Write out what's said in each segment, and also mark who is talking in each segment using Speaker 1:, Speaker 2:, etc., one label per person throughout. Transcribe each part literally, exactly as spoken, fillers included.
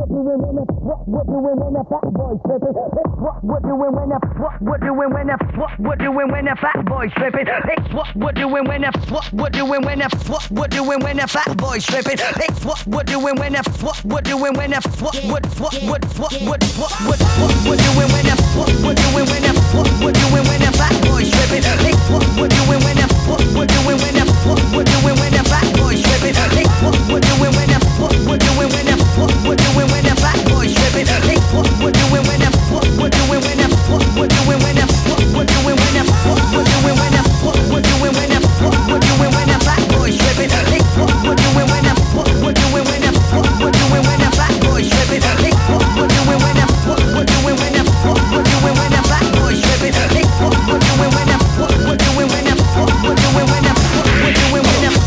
Speaker 1: doing when the what we're doing when the fat boy tripping. It's what we're doing when the what we're doing when the what we're doing when the fat boy tripping. It's what we're doing when the what we're doing when the what we're doing when the fat boy tripping. It's what we're doing when the what we're doing when the what what what what what what what what what we're doing when the what we're doing when the what we're doing when the fat boy tripping. It's what we're doing when the what we're doing when the what we're doing when the fat boy tripping. It's what we're doing when the what we're doing when the what we're doing when the fat boy tripping. It's what we're doing when the what we're doing when the what we're doing when the what we're doing when the what we're doing when the what we're doing when the what we're doing when the fat boy tripping. It's what we're doing when the what we're doing when the what we're doing when the fat boy tripping. It's what we're doing when the what we're doing when the what we're doing when the fat boy tripping. It's what we're doing when the what we're doing when the what we're doing when the what we're doing when the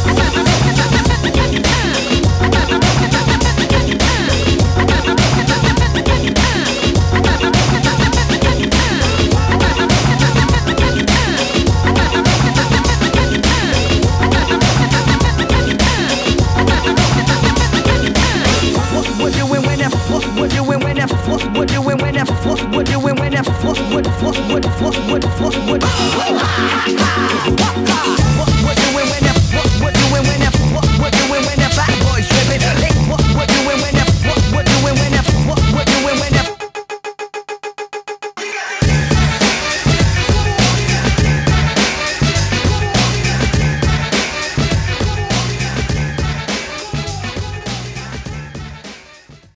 Speaker 1: what we're doing when the what we're doing when the what what what what what what what